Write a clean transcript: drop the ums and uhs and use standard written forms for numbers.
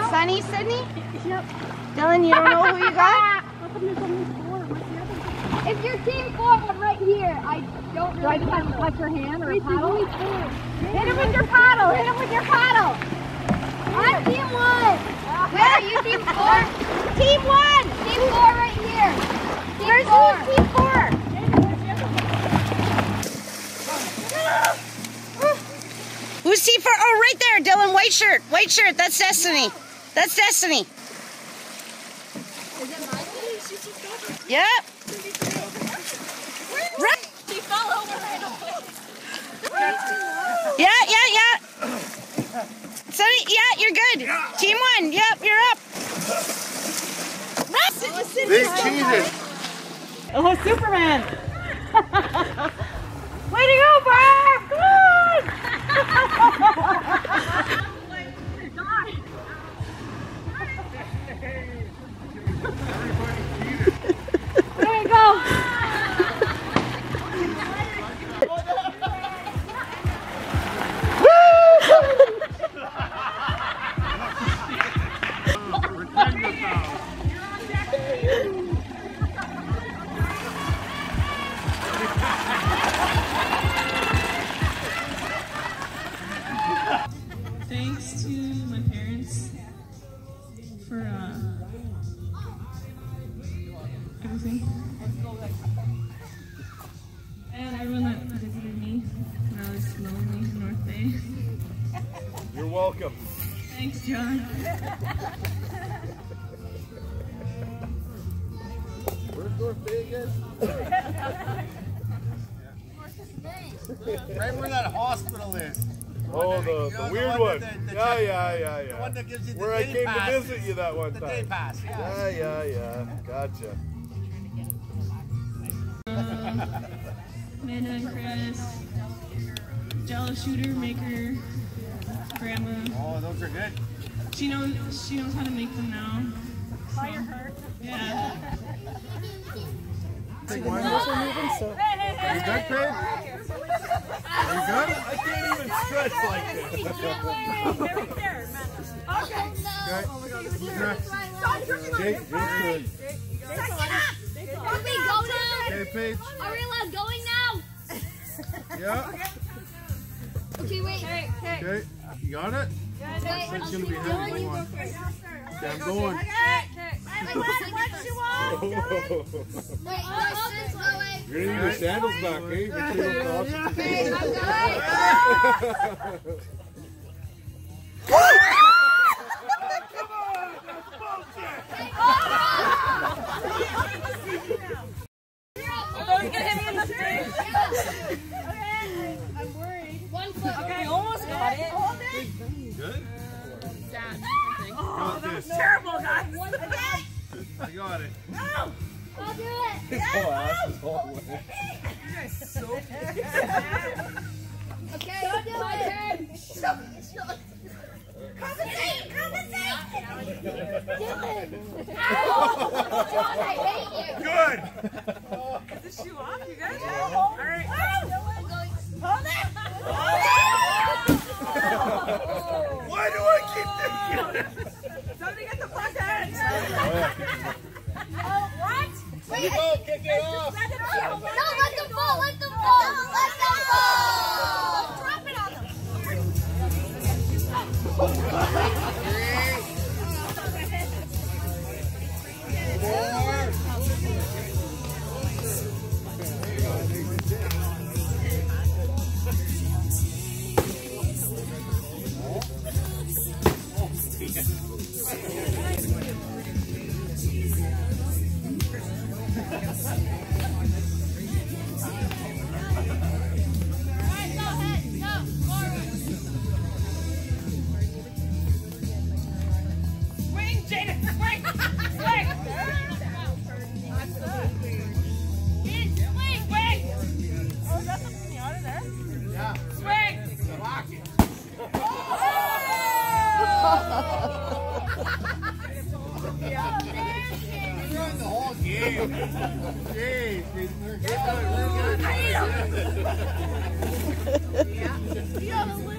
Sunny, Sydney? Yep. Dylan, you don't know who you got? How come there's only 4? What's the other one? If you're team 4, one right here. I don't really Do I just have to touch your hand or a There's paddle? only 4. Hit him with your paddle! Hit him with your paddle! I'm team 1. Wait, are you team 4? Team 1! Team 4 right here. Where's team 4? Who's team 4? Oh, right there, Dylan. White shirt. White shirt. That's Destiny. That's Destiny. Is it mine? Yep. Right. She fell over right away. Yeah. Sunny, yeah, you're good. Team 1. Yep, you're up. Big cheeses. Oh, Superman! Way to go, Barb! Come on! There you go! Thanks to my parents for everything. And everyone that visited me when I was lonely in North Bay. You're welcome. Thanks, John. Where's North Bay again? Right where that hospital is. Oh, the weird one. Yeah. The one that gives you the Where I day came pass. to visit you that one The time. day pass, yeah. Yeah. Gotcha. Amanda and Chris, Jello shooter maker, Grandma. Oh, those are good. She knows how to make them now. Fire her. Yeah. Take one. Are you good, Paige? Are you good? I can't even stretch like this. Okay. Jake's good. Are we going now? Okay, Paige. Are we allowed going now? Yeah. Okay, wait. Okay. You got it? That's gonna be heavy. Come on. Okay, I'm going. Wait, You're gonna need your sandals back, eh? Make sure you don't cross it. I'm worried. 1 foot. Okay, almost got it. Hold it. Good? Oh, that was terrible, guys. I got it. I'll do it. His whole ass is all wet. Okay, my turn. Compensate. Dylan. John, I hate you. Good! Is the shoe off, you guys? All right. Hold it. Why do I keep thinking? Somebody get the fuck out. What? Wait, Go, kick it off! no, let them fall. Let them fall. Drop it on them. Swing, Jadyn. Swing. Swing. Swing. Oh, is that something out of there? Yeah. Swing. Lock it. You're in the whole game. Jeez, we're good. Yeah.